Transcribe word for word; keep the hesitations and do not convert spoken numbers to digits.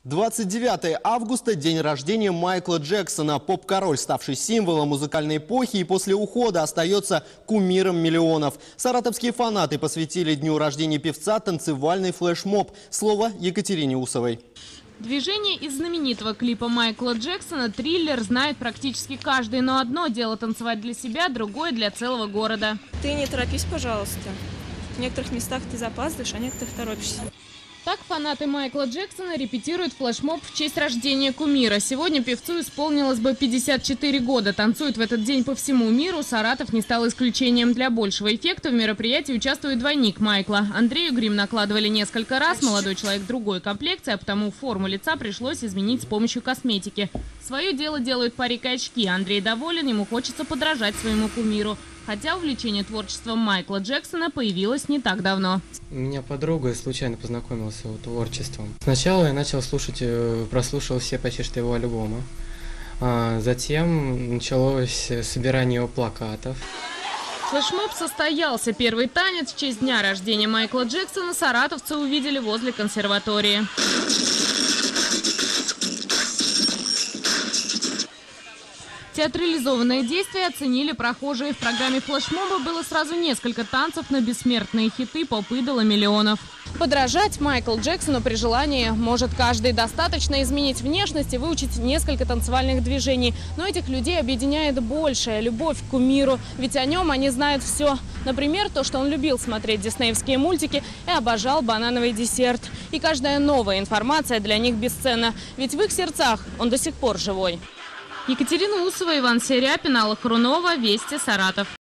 двадцать девятое августа – день рождения Майкла Джексона. Поп-король, ставший символом музыкальной эпохи и после ухода остается кумиром миллионов. Саратовские фанаты посвятили дню рождения певца танцевальный флешмоб. Слово Екатерине Усовой. Движение из знаменитого клипа Майкла Джексона «Триллер» знает практически каждый. Но одно дело танцевать для себя, другое для целого города. Ты не торопись, пожалуйста. В некоторых местах ты запаздываешь, а в некоторых торопишься. Так фанаты Майкла Джексона репетируют флешмоб в честь рождения кумира. Сегодня певцу исполнилось бы пятьдесят четыре года. Танцуют в этот день по всему миру. Саратов не стал исключением. Для большего эффекта в мероприятии участвует двойник Майкла. Андрею грим накладывали несколько раз. Молодой человек другой комплекции, а потому форму лица пришлось изменить с помощью косметики. Свое дело делают парик и очки. Андрей доволен, ему хочется подражать своему кумиру. Хотя увлечение творчеством Майкла Джексона появилось не так давно. Меня подруга случайно познакомила с его творчеством. Сначала я начал слушать, прослушал все почти что его альбомы. А затем началось собирание его плакатов. Флешмоб состоялся. Первый танец в честь дня рождения Майкла Джексона саратовцы увидели возле консерватории. Театрализованное действие оценили прохожие. В программе флешмоба было сразу несколько танцев на бессмертные хиты поп-идола миллионов. Подражать Майклу Джексону при желании может каждый. Достаточно изменить внешность и выучить несколько танцевальных движений. Но этих людей объединяет большая любовь к кумиру. Ведь о нем они знают все. Например, то, что он любил смотреть диснеевские мультики и обожал банановый десерт. И каждая новая информация для них бесценна. Ведь в их сердцах он до сих пор живой. Екатерина Усова, Иван Серяпин, Алла Хрунова, Вести, Саратов.